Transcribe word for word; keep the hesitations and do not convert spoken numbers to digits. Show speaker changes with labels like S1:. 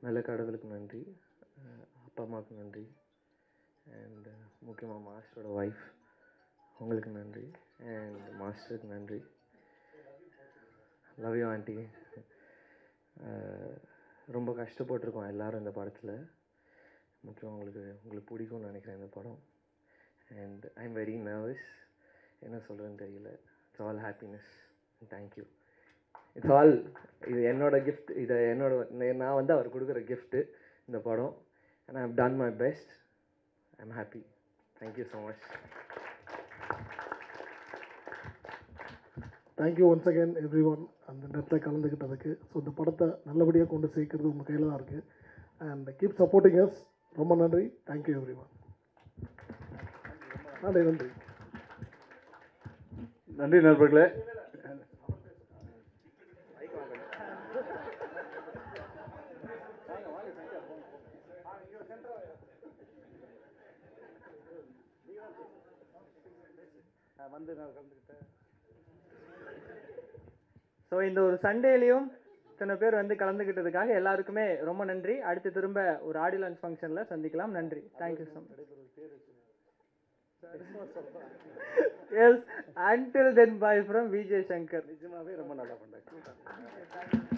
S1: நல்ல கடவுளுக்கு நன்றி, அப்பா அம்மாவுக்கு நன்றி, அண்ட் முக்கியமாக மாஸ்டரோட ஒய்ஃப் உங்களுக்கு நன்றி, அண்ட் மாஸ்டருக்கு நன்றி. Love you aunty. ரொம்ப கஷ்டப்பட்டிருக்கோம் எல்லோரும் இந்த படத்தில். முக்கியம் உங்களுக்கு உங்களுக்கு பிடிக்கும்னு நினைக்கிறேன் இந்த படம். And I am very nervous, என்ன சொல்கிறேன்னு தெரியல. It's all happiness. Thank you. It's all இது என்னோட கிஃப்ட். இதை என்னோட நான் வந்து அவர் கொடுக்குற கிஃப்ட்டு இந்த படம். And I have done my best. I am happy. Thank you so much.
S2: Thank you once again every one அந்த நேரத்தில் கலந்துக்கிட்டதுக்கு. ஸோ இந்த படத்தை நல்லபடியாக கொண்டு சேர்க்கறது உங்கள் கையில் தான் இருக்குது. And keep supporting us. ரொம்ப நன்றி. Thank you every one. நன்றி நன்றி
S3: நன்றி நண்பர்களே. வந்து நான் கலந்துக்கிட்டேன்.
S4: ஸோ இந்த ஒரு சண்டேலையும் இத்தனை பேர் வந்து கலந்துக்கிட்டதுக்காக எல்லாருக்குமே ரொம்ப நன்றி. அடுத்து திரும்ப ஒரு ஆடியோ லான்ச் ஃபங்க்ஷனில் சந்திக்கலாம். நன்றி. Thank you so much. Yes, until then bye from Vijay Shankar.
S3: நிஜமாவே ரொம்ப நல்லா பண்ணாங்க.